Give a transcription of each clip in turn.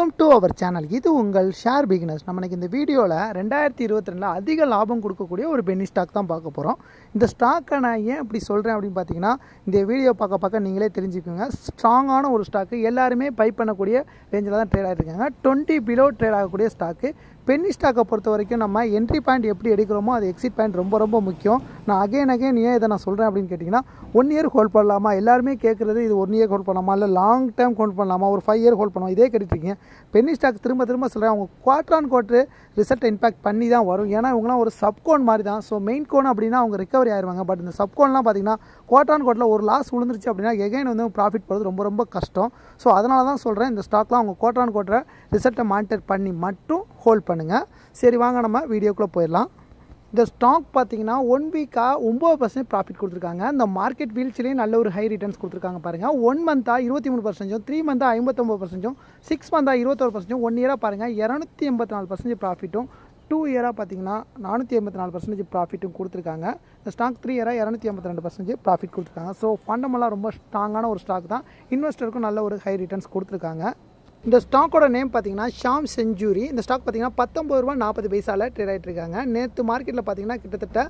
Welcome to our channel. இது உங்கள் share beginners. நம்ம இந்த வீடியோவில் 2022 அதிக லாபம் கொடுக்கக்கூடிய ஒரு பென்னி ஸ்டாக் தான் பார்க்க போகிறோம். இந்த ஸ்டாக்கை நான் ஏன் இப்படி சொல்கிறேன் அப்படின்னு பார்த்தீங்கன்னா, இந்த வீடியோ பார்க்க நீங்களே தெரிஞ்சுக்கோங்க. ஸ்ட்ராங்கான ஒரு ஸ்டாக்கு, எல்லாருமே பை பண்ணக்கூடிய ரேஞ்சில் தான் ட்ரேட் ஆகிட்டு இருக்காங்க. 20 பிலோ ட்ரேட் ஆகக்கூடிய ஸ்டாக்கு. பென்னி ஸ்டாக்கை பொறுத்த வரைக்கும் நம்ம என்ட்ரி பாயிண்ட் எப்படி எடுக்கிறோமோ அது எக்ஸிட் பாயிண்ட் ரொம்ப முக்கியம். நான் அகைன் ஏன் இதை நான் சொல்கிறேன் அப்படின்னு கேட்டிங்கன்னா, 1 இயர் ஹோல்ட் பண்ணலாமா, எல்லாருமே கேட்குறது இது 1 இயர் ஹோல்ட் பண்ணலாமா, இல்லை லாங் டேர்ம் ஹோல்ட் பண்ணலாமா, ஒரு 5 இயர் ஹோல்ட் பண்ணலாம், இதே கேட்டுருக்கீங்க. பென்னி ஸ்டாக் திரும்ப சொல்கிறேன், அவங்க quarter on quarter result impact பண்ணி தான் வரும். ஏன்னா இவங்களாம் ஒரு சப்கோன் மாதிரி தான். ஸோ மெயின் கோன் அப்படின்னா அவங்க ரிகவரி ஆயிடுவாங்க. பட் இந்த சப்கோன்லாம் பார்த்தீங்கன்னா குவார்டர் ஆன் குவார்டரில் ஒரு லாஸ் விழுந்துருச்சு அப்படின்னா எகைன் வந்து ப்ராஃபிட் போகிறது ரொம்ப கஷ்டம். ஸோ அதனால தான் சொல்கிறேன், இந்த ஸ்டாக்லாம் அவங்க குவார்டர் ஆன் குவார்டரை ரிசல்ட்டை மானிட்டர் பண்ணி மட்டும் ஹோல்ட் பண்ணுங்கள். சரி வாங்க நம்ம வீடியோக்குள்ளே போயிடலாம். இந்த ஸ்டாக் பார்த்தீங்கன்னா 1 வீக்காக 9% ப்ராஃபிட் கொடுத்துருக்காங்க. இந்த மார்க்கெட் வீழ்ச்சிலேயும் நல்ல ஒரு ஹை ரிட்டர்ன்ஸ் கொடுத்துருக்காங்க பாருங்கள். 1 மந்த்தாக 23%, 3 மந்த்தாக 59%, 6 மந்த்தாக 21%, 1 இயராக பாருங்கள் 284% ப்ராஃபிட்டும், 2 இயராக பார்த்தீங்கன்னா 484% ப்ராஃபிட்டும் கொடுத்துருக்காங்க. இந்த ஸ்டாக் 3 இயராக 282% ப்ராஃபிட் கொடுத்துருக்காங்க. ஸோ ஃபண்டமெல்லாம் ரொம்ப ஸ்ட்ராங்கான ஒரு ஸ்டாக் தான். இன்வெஸ்டருக்கும் நல்ல ஒரு ஹை ரிட்டர்ன்ஸ் கொடுத்துருக்காங்க. இந்த ஸ்டாக்கோட நேம் பார்த்தீங்கன்னா ஷாம் செஞ்சுரி. இந்த ஸ்டாக் பார்த்தீங்கன்னா ₹19.40 ட்ரேட் ஆகிட்டு இருக்காங்க. நேற்று மார்க்கெட்டில் பார்த்தீங்கன்னா கிட்டத்தட்ட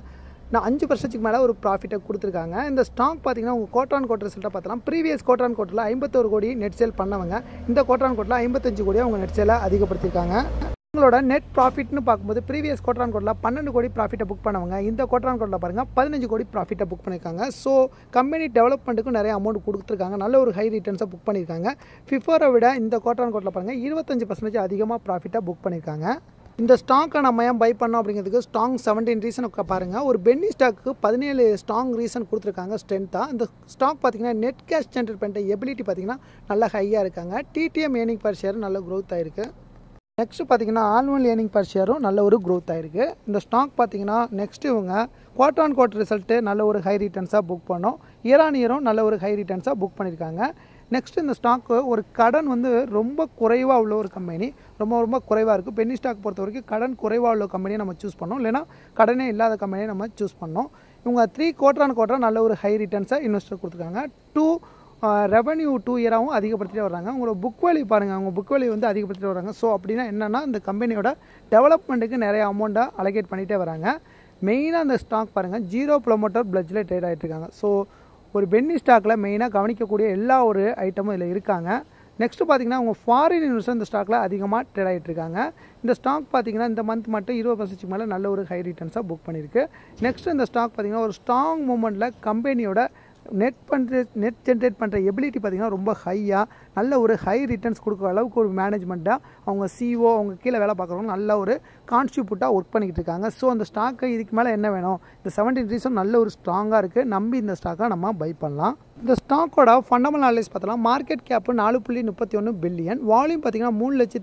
5% மேலே ஒரு ப்ராஃபிட்டை கொடுத்துருக்காங்க. இந்த ஸ்டாக் பார்த்தீங்கன்னா உங்கள் குவார்டர் ஆன் குவார்டர் ரிசல்ட்டாக பார்த்தலாம். ப்ரீவியஸ் குவார்டர் ஆன் குவார்டரில் 51 கோடி நெட் சேல் பண்ணவங்க இந்த குவார்டர் ஆன் குவார்டரில் 55 கோடியாக அவங்க நெட் சேலை அதிகப்படுத்தியிருக்காங்க. உங்களோட நெட் ப்ராஃபிட்னு பார்க்கும்போது ப்ரீவியஸ் குவார்டர் ஆன் குவார்டரில் 12 கோடி ப்ராஃபிட்டை புக் பண்ணவங்க இந்த குவார்டர் ஆன் குவார்டரில் பாருங்கள் 15 கோடி ப்ராஃபிட்டை புக் பண்ணியிருக்காங்க. ஸோ கம்பெனி டெவலப்மெண்ட்டுக்கும் நிறைய அமௌண்ட் கொடுத்துருக்காங்க. நல்ல ஒரு ஹை ரிட்டர்ன்ஸை புக் பண்ணியிருக்காங்க. ஃபிஃபோரை விட இந்த குவார்டர் ஆன் குவார்டரில் பாருங்கள் 25% அதிகமாக ப்ராஃபிட்டாக புக் பண்ணியிருக்காங்க. இந்த ஸ்டாக்கை நம்ம ஏன் பை பண்ணோம் அப்படிங்கிறதுக்கு ஸ்ட்ராங் 17 ரீசனுக்கு பாருங்கள். ஒரு பென்னி ஸ்டாக்கு 17 ஸ்ட்ராங் ரீசன் கொடுத்துருக்காங்க ஸ்ட்ரென்த்தாக. இந்த ஸ்டாக் பார்த்தீங்கன்னா நெட் கேஷ் ஜென்ரேட் பண்ணுற எபிலிட்டி பார்த்தீங்கன்னா நல்லா ஹையாக இருக்காங்க. டிடிஎம் ஏர்னிங் பர் ஷேர் நல்ல க்ரோத் ஆகிருக்கு. நெக்ஸ்ட்டு பார்த்தீங்கன்னா ஆனுவல் ஏர்னிங் பர் ஷேரும் நல்ல ஒரு க்ரோத் ஆகிருக்கு. இந்த ஸ்டாக் பார்த்தீங்கன்னா நெக்ஸ்ட்டு இவங்க குவார்டர் ஆன் குவார்டர் ரிசல்ட்டு நல்ல ஒரு ஹை ரிட்டர்ன்ஸாக புக் பண்ணோம். இயர் ஆன் இயரும் நல்ல ஒரு ஹை ரிட்டர்ன்ஸாக புக் பண்ணியிருக்காங்க. நெக்ஸ்ட் இந்த ஸ்டாக்கு ஒரு கடன் வந்து ரொம்ப குறைவாக உள்ள ஒரு கம்பெனி, ரொம்ப குறைவாக இருக்குது. பென்னி ஸ்டாக் பொறுத்த வரைக்கும் கடன் குறைவாக உள்ள கம்பெனியை நம்ம சூஸ் பண்ணோம், இல்லைனா கடனே இல்லாத கம்பெனியை நம்ம சூஸ் பண்ணோம். இவங்க 3 குவார்டர் ஆன் குவார்டர் நல்ல ஒரு ஹை ரிட்டர்ன்ஸை இன்வெஸ்டர் கொடுத்துருக்காங்க. ரெவன்யூ 2 இயராகவும் அதிகப்படுத்திட்டு வர்றாங்க. உங்களோட புக் வேல்யூ பாருங்கள், அவங்க புக் வேல்யூ வந்து அதிகப்படுத்திட்டு வராங்க. ஸோ அப்படின்னா என்னென்னா இந்த கம்பெனியோட டெவலப்மெண்ட்டுக்கு நிறைய அமௌண்ட்டை அலோகேட் பண்ணிகிட்டே வராங்க. மெயினாக அந்த ஸ்டாக் பாருங்கள் 0 ப்ரொமோட்டர் பிளட்ஜில் ட்ரேட் ஆகிட்டு இருக்காங்க. ஸோ ஒரு பென்னி ஸ்டாக்கில் மெயினாக கவனிக்கக்கூடிய எல்லா ஒரு ஐட்டமும் இதில் இருக்காங்க. நெக்ஸ்ட்டு பார்த்தீங்கன்னா அவங்க ஃபாரின் இன்வெஸ்டர் இந்த ஸ்டாக்கில் அதிகமாக ட்ரேட் ஆகிட்டு இருக்காங்க. இந்த ஸ்டாக் பார்த்தீங்கன்னா இந்த மந்த் மட்டும் 20% மேலே நல்ல ஒரு ஹை ரிட்டர்ன்ஸாக புக் பண்ணியிருக்கு. நெக்ஸ்ட்டு இந்த ஸ்டாக் பார்த்தீங்கன்னா ஒரு ஸ்ட்ராங் மூமெண்ட்டில் கம்பெனியோட நெட் ஜென்ரேட் பண்ணுற எபிலிட்டி பார்த்திங்கன்னா ரொம்ப ஹையாக நல்ல ஒரு ஹை ரிட்டர்ன்ஸ் கொடுக்குற அளவுக்கு ஒரு மேனேஜ்மெண்ட்டாக அவங்க சிஓ அவங்க கீழே வேலை பார்க்குறவங்க நல்ல ஒரு கான்ஸ்டியூட்டாக ஒர்க் பண்ணிக்கிட்டு இருக்காங்க. ஸோ அந்த ஸ்டாக்கு இதுக்கு மேலே என்ன வேணும், இந்த 17 ரீசன் நல்ல ஒரு ஸ்ட்ராங்காக இருக்குது. நம்பி இந்த ஸ்டாக்கை நம்ம பை பண்ணலாம். இந்த ஸ்டாக்கோட ஃபண்டமெண்டல் அனலைஸ் பார்த்தலாம். மார்க்கெட் கேப்பு 4.31 பில்லியன், வால்யூம் பார்த்தீங்கன்னா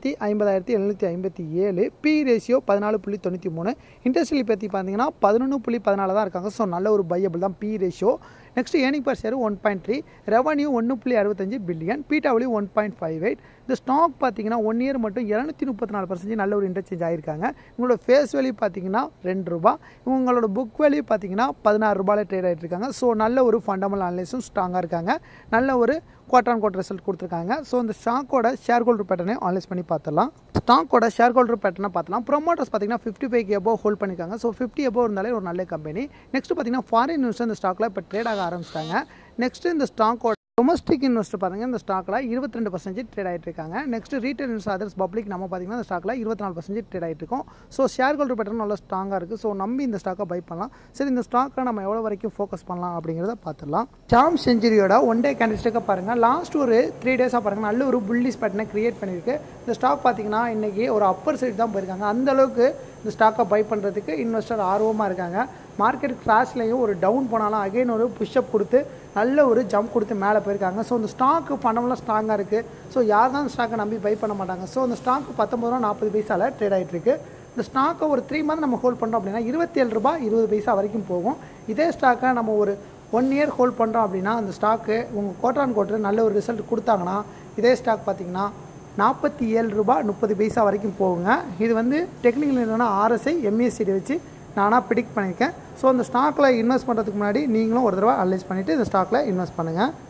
3,50,5057, பி ரேஷியோ 14.93, இண்டஸ்ட்ரியல் பற்றி பார்த்தீங்கன்னா 11.14 தான் இருக்காங்க. ஸோ நல்ல ஒரு பையபிள் தான் P ratio. Next earning per share 1.3, revenue 1.65 billion, PW 1.58. இந்த ஸ்டாக் பார்த்தீங்கன்னா 1 இயர் மட்டும் 234% நல்ல ஒரு இன்டர்சேஞ்ச் ஆகிருக்காங்க. இவங்களோட ஃபேஸ் வேல்யூ பார்த்தீங்கன்னா ₹2, இவங்களோட புக் வேல்யூ பார்த்தீங்கன்னா ₹16 ட்ரேட் ஆகிட்டு இருக்காங்க. ஸோ நல்ல ஒரு ஃபண்டமெண்டல் அனலைஸும் ஸ்ட்ராங்காக இருக்காங்க. நல்ல ஒரு குவார்டர் ஆன் குவார்டர் ரிசல்ட் கொடுத்துருக்காங்க. ஸோ இந்த ஸ்டாக்கோட ஷேர் ஹோல்டர் பேட்டர்னை அனலைஸ் பண்ணி பார்த்துலாம். ஸ்டாக்கோட ஷேர் ஹோல்டர் பேட்டர்னை பார்த்தலாம். ப்ரொமோட்டர்ஸ் பார்த்தீங்கன்னா 55 எபோவ் ஹோல்ட் பண்ணியிருக்காங்க. ஸோ 50 எபோவ் இருந்தாலே ஒரு நல்ல கம்பெனி. நெக்ஸ்ட் பார்த்தீங்கன்னா ஃபாரின் இன்வெஸ்டர் இந்த ஸ்டாக்கில் இப்போ ட்ரேட் ஆக ஆரம்பிச்சிட்டாங்க. நெக்ஸ்ட் இந்த ஸ்டாக்கோட டொமஸ்டிக் இன்வெஸ்டர் பாருங்கள் இந்த ஸ்டாக்கில் 22% ட்ரேட் ஆகிட்டு இருக்காங்க. Next retail investor others public நம்ம பார்த்தீங்கன்னா இந்த ஸ்டாக்கில் 24% ட்ரேட் ஆகிட்டு இருக்கும். ஸோ ஷேர் ஹோல்டர் பேட்டர்ன் நல்லா ஸ்ட்ராங்காக இருக்குது. ஸோ நம்பி இந்த ஸ்டாக்கை பை பண்ணலாம். சரி இந்த ஸ்டாக்கை நம்ம எவ்வளோ வரைக்கும் ஃபோக்கஸ் பண்ணலாம் அப்படிங்கிறத பார்த்துடலாம். ஷாம் செஞ்சுரியோட 1 டே கேண்டில்ஸ்டிக்கை பாருங்கள். லாஸ்ட் ஒரு 3 டேஸாக பாருங்கள் நல்ல ஒரு புல்லிஷ் பேட்டர்னை கிரியேட் பண்ணியிருக்கு. இந்த ஸ்டாக் பார்த்தீங்கன்னா இன்றைக்கி ஒரு அப்பர் சைடு தான் போயிருக்காங்க. அந்தளவுக்கு இந்த ஸ்டாக்கை பை பண்ணுறதுக்கு இன்வெஸ்டர் ஆர்வமாக இருக்காங்க. மார்க்கெட் கிராஷ்லேயும் ஒரு டவுன் போனாலும் அகைன் ஒரு புஷ்அப் கொடுத்து நல்ல ஒரு ஜம்ப் கொடுத்து மேலே போயிருக்காங்க. ஸோ இந்த ஸ்டாக்கு ஃபண்டமெண்டலாக ஸ்ட்ராங்காக இருக்குது. ஸோ யார் தான் ஸ்டாக்கை நம்பி பை பண்ண மாட்டாங்க. ஸோ இந்த ஸ்டாக்கு ₹19.40 ட்ரேட் ஆகிட்டு இருக்குது. இந்த ஸ்டாக்கை ஒரு 3 மந்த் நம்ம ஹோல்ட் பண்ணுறோம் அப்படின்னா ₹27.20 வரைக்கும் போகும். இதே ஸ்டாக்கை நம்ம ஒரு 1 இயர் ஹோல்ட் பண்ணுறோம் அப்படின்னா அந்த ஸ்டாக்கு உங்கள் குவார்டர் ஆன் குவார்டர் நல்ல ஒரு ரிசல்ட் கொடுத்தாங்கன்னா இதே ஸ்டாக் பார்த்திங்கன்னா ₹47.30 வரைக்கும் போகுங்க. இது வந்து டெக்னிக்கல் என்னென்னா RSI MACD வச்சு நானாக ப்ரிடிக்ட் பண்ணியிருக்கேன். ஸோ அந்த ஸ்டாக்கில் இன்வெஸ்ட் பண்ணுறதுக்கு முன்னாடி நீங்களும் ஒரு தடவை அனலைஸ் பண்ணிவிட்டு இந்த ஸ்டாக்கில் இன்வெஸ்ட் பண்ணுங்கள்.